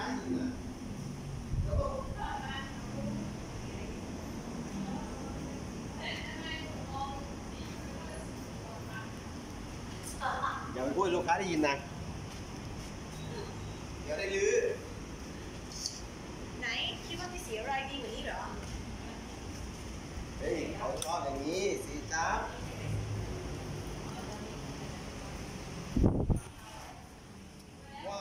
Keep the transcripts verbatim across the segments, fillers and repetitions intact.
อย่าไปพูดลูกค้าได้ยินนะเดี๋ยวได้ลื้อไหนคิดว่ามีสีอะไรดีกว่านี้เหรอเฮ้ยเขาชอบอย่างนี้สีจ้าว้าว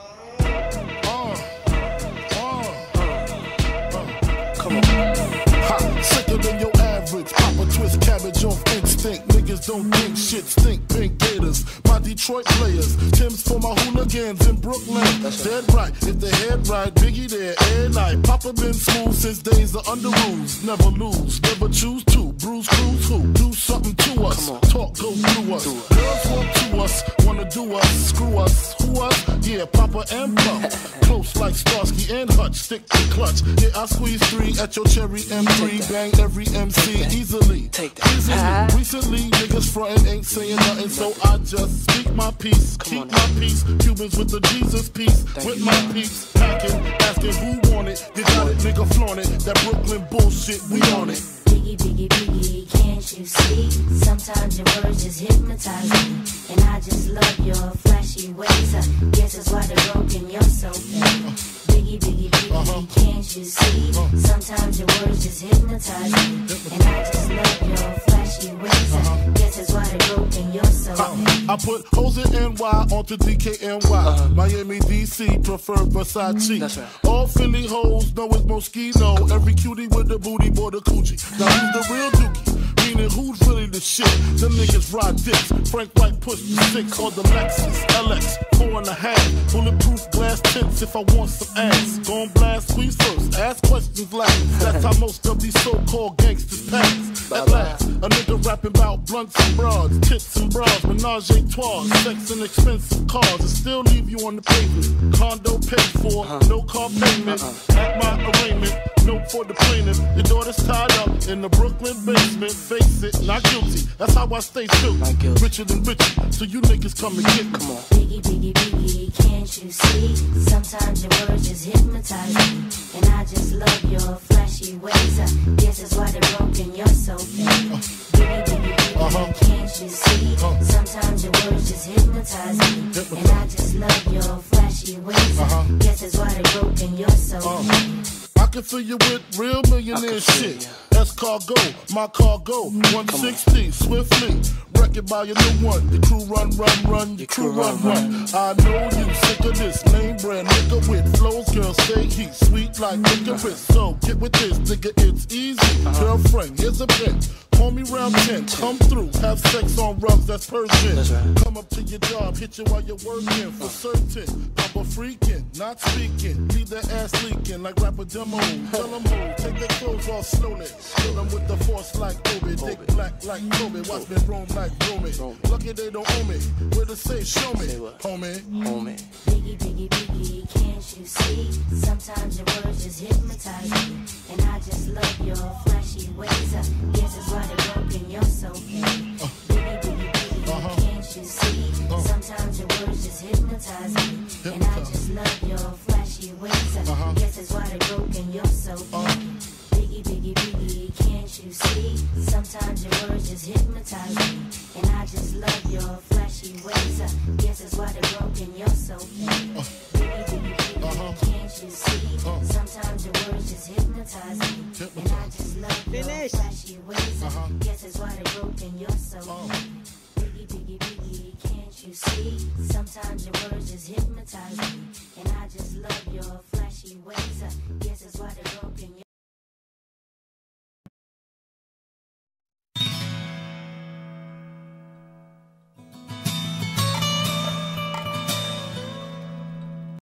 Come on. Hot, sicker than your average. Pop a twist cabbage off instinct. Niggas don't think shit stink. Pink Gators, my Detroit players. Tim's for my hooligans in Brooklyn. That's dead right. If the head right, Biggie there, air night. Papa been smooth since days of under rules. Never lose, never choose to. Bruise, cruise, who? Do something to us. Talk, go through us. Girls want to us, wanna do us, screw us. Who us? Yeah, Papa and Puff. Close like Starsky and Hutch. Stick to clutch. Yeah, I squeeze three at your cherry M three. Bang every M C easily. Take that. Easily. Recently, niggas frontin' ain't saying nothing, so I just speak my peace. Keep my peace. Cubans with the Jesus peace. With my peace. Packing, asking who want it. You got it, nigga, flaunt it. That Brooklyn bullshit, we on it. Biggie, biggie, biggie, can't you see? Sometimes your words just hypnotize me. And I just love your flashy ways. I guess that's why they're broken, you're so fake. Biggie, biggie, biggie, uh-huh. Can't you see? Uh-huh. Sometimes your words just hypnotize me. And I just love your flashy ways. Uh-huh. Guess that's why they're broken, you're so fake. I put hoes in N Y onto D K N Y. Uh-huh. Miami, D C, prefer Versace. That's right. All Philly hoes know it's Moschino. Every cutie with the booty, boy, the coochie. Now who's the real dookie? Meaning who's really the shit? Them niggas ride dicks. Frank White push the six or the Lexus L X four and a half. Bulletproof glass tints if I want some ass. Gon' blast, squeeze first, ask questions last. That's how most of these so-called gangsters pass. At last, a nigga rapping about blunts and broads, tits and bras, menage a trois, sex and expensive cars, and still leave you on the pavement. Condo paid for, no car payment. At my arraignment, note for the plaintiff. Your daughter's tied up in the Brooklyn basement. Face it, not guilty. That's how I stay true. Richer than richer, so you niggas come and get me. Come on. Biggie, biggie, biggie, can't you see? Sometimes your words just hypnotize me. And I just love your flashy ways. I guess that's why they're broken, you're so fake. Biggie, biggie, biggie, uh-huh. Can't you see? Uh-huh. Sometimes your words just hypnotize me. Hypnotize. And I just love your flashy ways. Uh-huh. Guess that's why they're broken, you're so uh-huh. fake. I can fill you with real millionaire shit. S cargo, my cargo, one sixty, swiftly. Wreck it by your new one. Your crew run, run, run, your crew run, run. I know you sick of this name brand nigga with flows. Girl, say he's sweet like licorice. So get with this, nigga, it's easy. Girlfriend, here's a pen. Call me round ten, come through, have sex on rugs, that's Persian. That's right. Come up to your job, hit you while you're working, for certain. Papa freaking, not speaking, leave that ass leaking like rapper demo. Tell them who, take their clothes off slowly. Fill them with the force like Obi, dick black like Kobe. Watch me roam like Romy. Lucky they don't own me, where to say, show me, homie. Homie. Biggie, biggie, biggie, can't you see? Sometimes your words just hypnotize me. And I just love your flashy ways. I guess it's why they're broken, you're so fake. Uh, biggie, biggie, biggie, uh-huh. Can't you see? Uh, Sometimes your words just hypnotize me. Hypnotize. And I just love your flashy ways. Uh-huh. Guess it's why they're broken, you're so fake. Uh, biggie, biggie, biggie, can't you see? Sometimes your words just hypnotize me. And I just love your flashy ways. I guess it's why they're broken, you're so fake. Uh, biggie, biggie, biggie, uh-huh. Can't you see? Uh, Sometimes your words just hypnotize me. Hypnotize. And I just love your Finish. Flashy ways. Uh-huh. Guess it's why they're broken, you're so uh. Biggie, biggie, biggie, can't you see? Sometimes your words just hypnotize me. And I just love your flashy ways. I guess it's why they're broken, you're